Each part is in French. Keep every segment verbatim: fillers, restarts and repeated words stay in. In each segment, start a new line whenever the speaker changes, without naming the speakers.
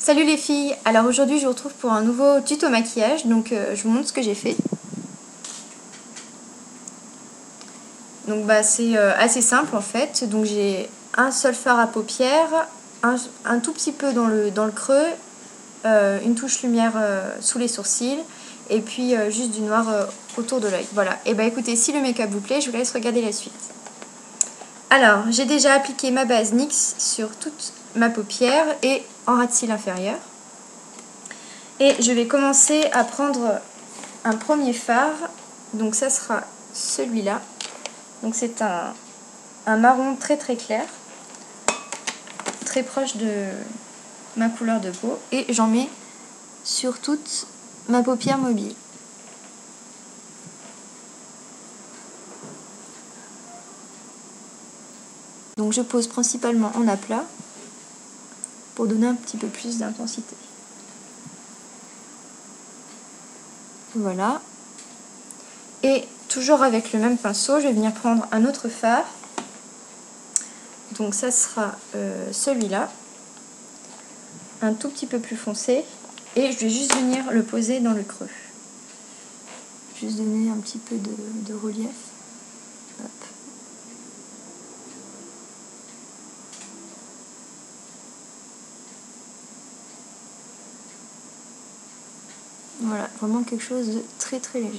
Salut les filles, alors aujourd'hui je vous retrouve pour un nouveau tuto maquillage, donc euh, je vous montre ce que j'ai fait. Donc bah c'est euh, assez simple en fait, donc j'ai un seul fard à paupières, un, un tout petit peu dans le, dans le creux, euh, une touche lumière euh, sous les sourcils, et puis euh, juste du noir euh, autour de l'œil. Voilà, et bah écoutez, si le make-up vous plaît, je vous laisse regarder la suite. Alors, j'ai déjà appliqué ma base N Y X sur toute ma paupière et en ras de cils inférieur. Et je vais commencer à prendre un premier fard, donc ça sera celui-là. Donc c'est un, un marron très très clair, très proche de ma couleur de peau. Et j'en mets sur toute ma paupière mobile. Donc je pose principalement en aplat pour donner un petit peu plus d'intensité. Voilà. Et toujours avec le même pinceau, je vais venir prendre un autre fard. Donc ça sera euh, celui-là, un tout petit peu plus foncé. Et je vais juste venir le poser dans le creux. Juste donner un petit peu de, de relief. Hop. Voilà, vraiment quelque chose de très très léger.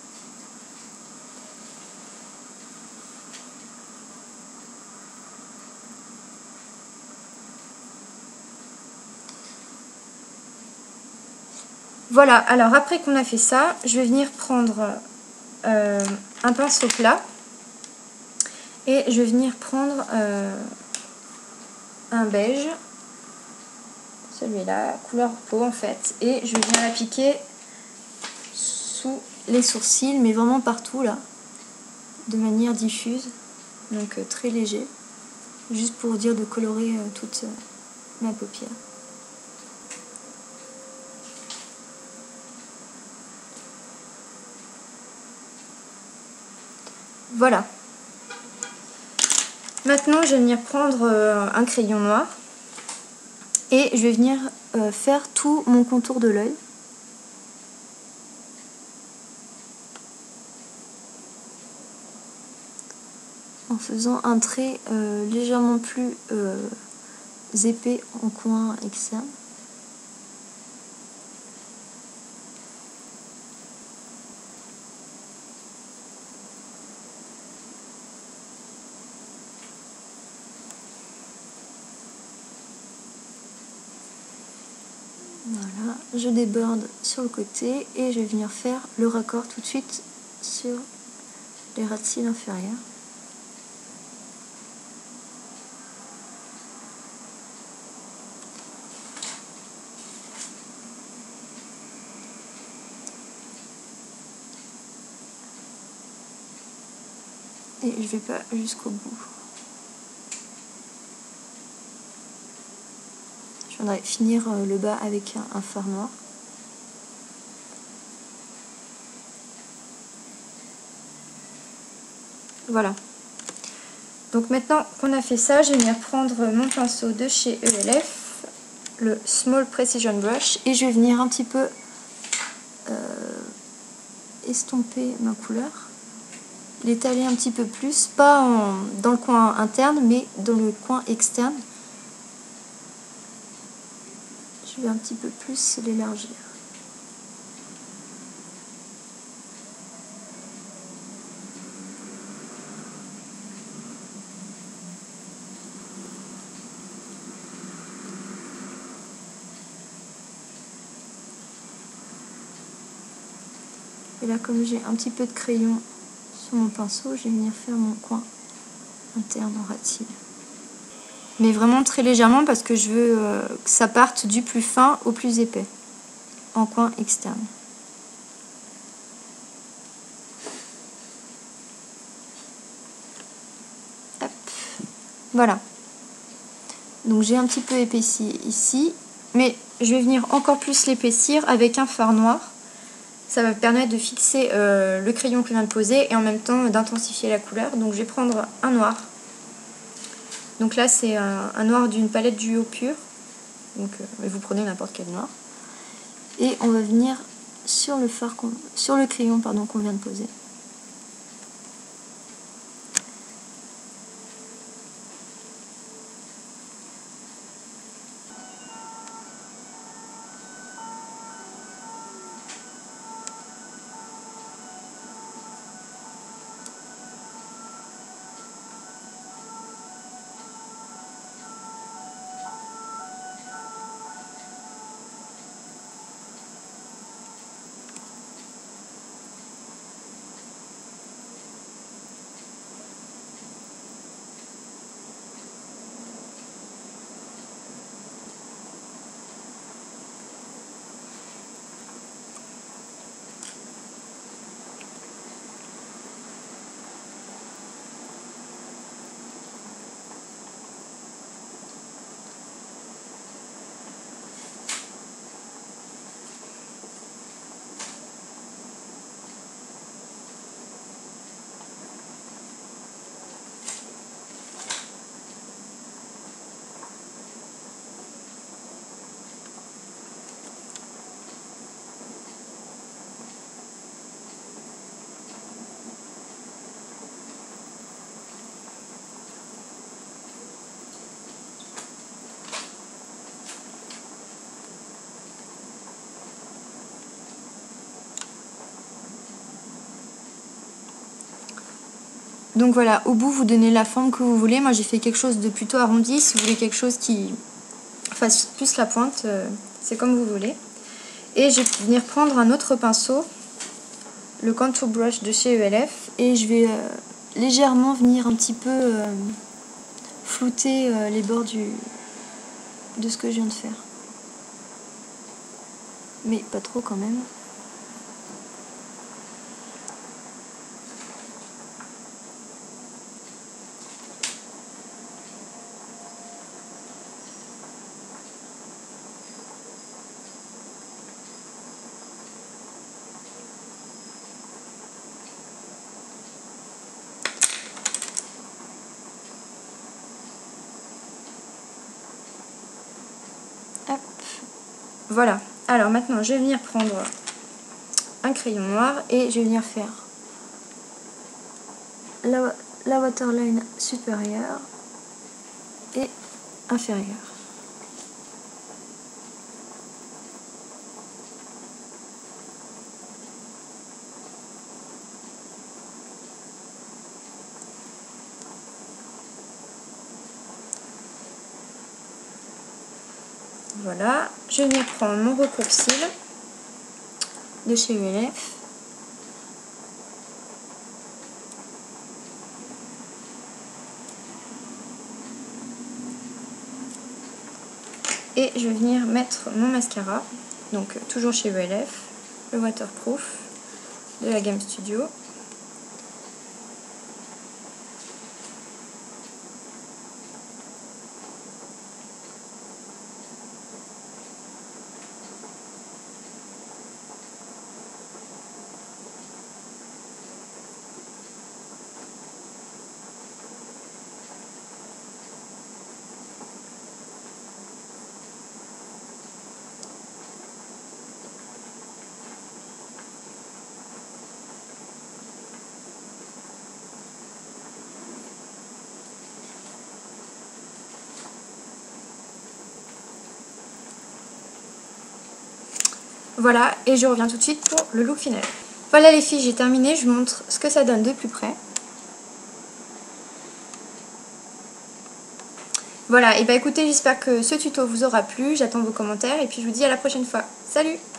Voilà, alors après qu'on a fait ça, je vais venir prendre euh, un pinceau plat et je vais venir prendre euh, un beige, celui-là, couleur peau en fait, et je vais venir l'appliquer sous les sourcils, mais vraiment partout là, de manière diffuse, donc euh, très léger, juste pour dire de colorer euh, toute euh, ma paupière. Voilà. Maintenant, je vais venir prendre euh, un crayon noir et je vais venir euh, faire tout mon contour de l'œil. En faisant un trait euh, légèrement plus euh, épais en coin externe. Voilà, je déborde sur le côté et je vais venir faire le raccord tout de suite sur les ras de cils inférieurs. Et je vais pas jusqu'au bout. Je viendrai finir le bas avec un, un fard noir. Voilà. Donc maintenant qu'on a fait ça, je vais venir prendre mon pinceau de chez E L F, le Small Precision Brush, et je vais venir un petit peu euh, estomper ma couleur, l'étaler un petit peu plus, pas en, dans le coin interne, mais dans le coin externe. Je vais un petit peu plus l'élargir. Et là, comme j'ai un petit peu de crayon sur mon pinceau, je vais venir faire mon coin interne en ras de cils. Mais vraiment très légèrement parce que je veux euh, que ça parte du plus fin au plus épais, en coin externe. Hop. Voilà. Donc j'ai un petit peu épaissi ici, mais je vais venir encore plus l'épaissir avec un fard noir. Ça va me permettre de fixer euh, le crayon que je viens de poser et en même temps d'intensifier la couleur. Donc je vais prendre un noir. Donc là c'est un, un noir d'une palette duo pure. donc euh, mais vous prenez n'importe quel noir. Et on va venir sur le fard, qu'on, sur le crayon pardon qu'on vient de poser. Donc voilà, au bout vous donnez la forme que vous voulez. Moi j'ai fait quelque chose de plutôt arrondi. Si vous voulez quelque chose qui fasse plus la pointe, euh, c'est comme vous voulez. Et je vais venir prendre un autre pinceau, le Contour Brush de chez E L F, et je vais euh, légèrement venir un petit peu euh, flouter euh, les bords du, de ce que je viens de faire. Mais pas trop quand même. Hop. Voilà. Alors maintenant, je vais venir prendre un crayon noir et je vais venir faire la, la waterline supérieure et inférieure. Voilà, je vais venir prendre mon recours cils de chez E L F. Et je vais venir mettre mon mascara, donc toujours chez E L F, le waterproof de la gamme Studio. Voilà, et je reviens tout de suite pour le look final. Voilà les filles, j'ai terminé, je vous montre ce que ça donne de plus près. Voilà, et bah écoutez, j'espère que ce tuto vous aura plu, j'attends vos commentaires et puis je vous dis à la prochaine fois. Salut!